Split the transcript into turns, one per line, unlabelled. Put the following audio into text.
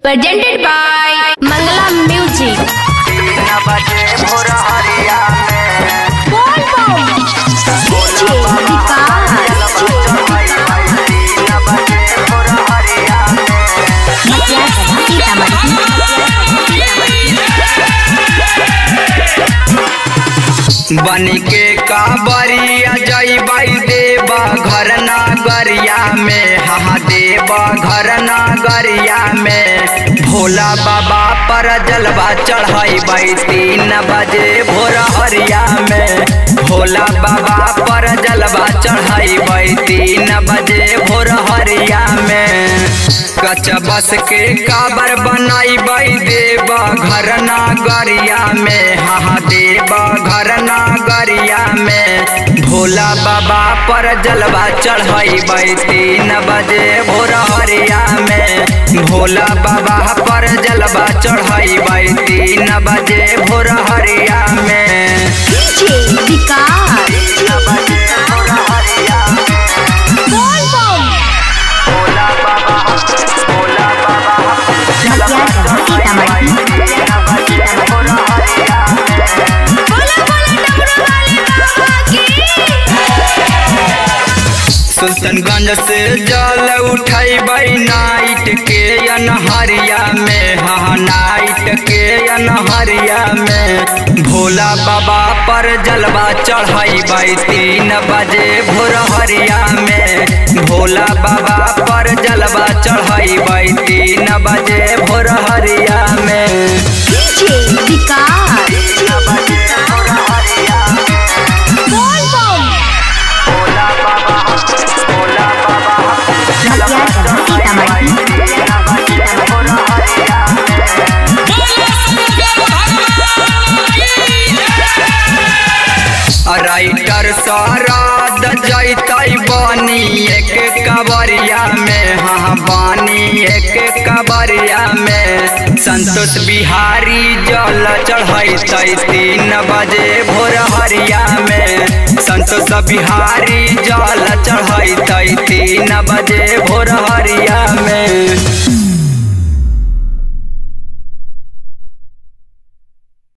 presented by Mangala Music।
3 बजे भोर हरिया में
बोल बोल डीजे विकास
3 बजे भोर हरिया बन के काबरिया जइबै देवा घर नागरिया में, हाँ देवा घर नागरिया में भोला बाबा पर जलवा चढ़ाई 3 बजे भोर हरिया में। भोला बाबा पर जलवा चढ़ाई 3 बजे भोर हरिया में। कच बस के काबर बनाई देवा घर नागरिया में, हाँ देवा घर नागरिया में भोला बाबा पर जलवा चढ़ाई 3 बजे भोर हरिया में। भोला बाबा पर जलवा चढ़ाई 3 बजे भोर हरिया में।
डीजे विकास
3 बजे भोर हरिया में
बोल बोल
भोला बाबा जलवा चढ़ाई 3 बजे भोर हरिया में।
बोला बोला डमरू वाले बाबा की।
सुल्तानगंज से जल उठैबै नाइट के अनहरिया में, हाँ नाइट के अनहरिया में भोला बाबा पर जलवा चढ़ाई 3 बजे भोर हरिया में। भोला बाबा पर जलवा चढ़ाई 3 बजे भोर हरिया में।
डीजे विकास
3 बजे भोर हरिया में
बोल बोल
भोला बाबा जलवा चढ़ाई 3 बजे भोर हरिया में। राइटर सराद जैतै बानी एक कबरिया में, हाँ बानी एक कबरिया में संतोष बिहारी जल चढ़ैतै 3 बजे भोर हरिया में। संतोष बिहारी जल चढ़ैतै 3 बजे भोर हरिया में।